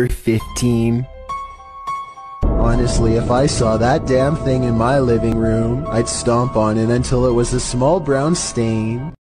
15. Honestly, if I saw that damn thing in my living room, I'd stomp on it until it was a small brown stain.